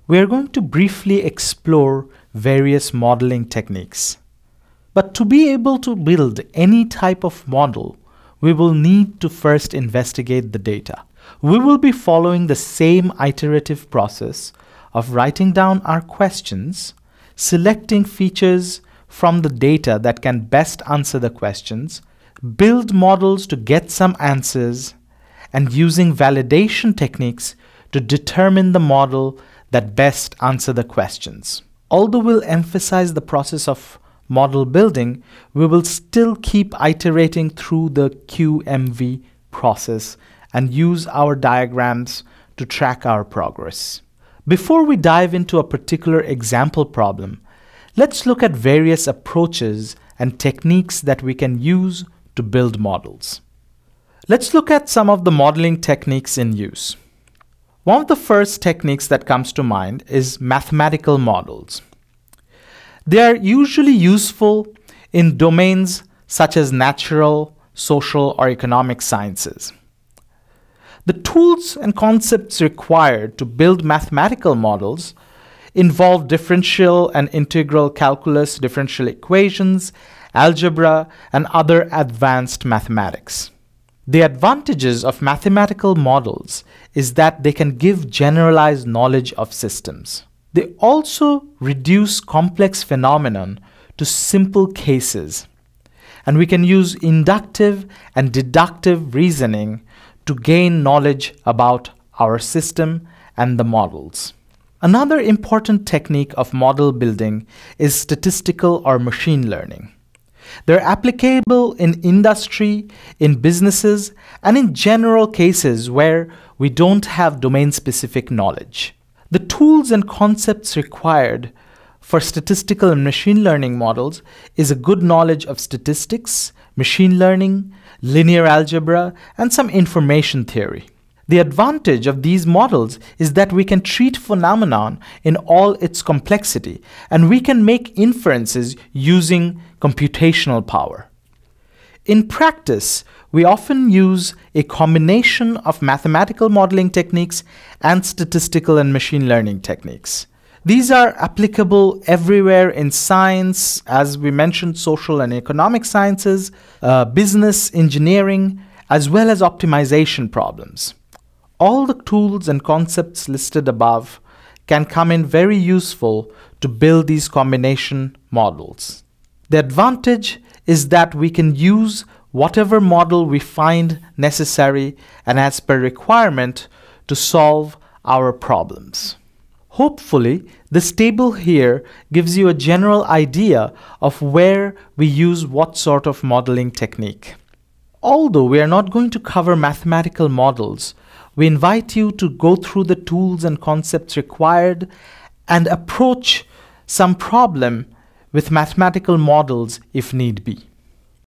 we are going to briefly explore various modeling techniques. But to be able to build any type of model, we will need to first investigate the data. We will be following the same iterative process of writing down our questions, selecting features from the data that can best answer the questions, build models to get some answers, and using validation techniques to determine the model that best answer the questions. Although we'll emphasize the process of model building, we will still keep iterating through the QMV process and use our diagrams to track our progress. Before we dive into a particular example problem, let's look at various approaches and techniques that we can use to build models. Let's look at some of the modeling techniques in use. One of the first techniques that comes to mind is mathematical models. They are usually useful in domains such as natural, social, or economic sciences. The tools and concepts required to build mathematical models involve differential and integral calculus, differential equations, algebra, and other advanced mathematics. The advantages of mathematical models is that they can give generalized knowledge of systems. They also reduce complex phenomenon to simple cases, and we can use inductive and deductive reasoning to gain knowledge about our system and the models. Another important technique of model building is statistical or machine learning. They're applicable in industry, in businesses, and in general cases where we don't have domain-specific knowledge. The tools and concepts required for statistical and machine learning models is a good knowledge of statistics, machine learning, linear algebra, and some information theory. The advantage of these models is that we can treat phenomenon in all its complexity, and we can make inferences using computational power. In practice, we often use a combination of mathematical modeling techniques and statistical and machine learning techniques. These are applicable everywhere in science, as we mentioned, social and economic sciences, business, engineering, as well as optimization problems. All the tools and concepts listed above can come in very useful to build these combination models. The advantage is that we can use whatever model we find necessary and as per requirement to solve our problems. Hopefully, this table here gives you a general idea of where we use what sort of modeling technique. Although we are not going to cover mathematical models, we invite you to go through the tools and concepts required and approach some problem with mathematical models if need be.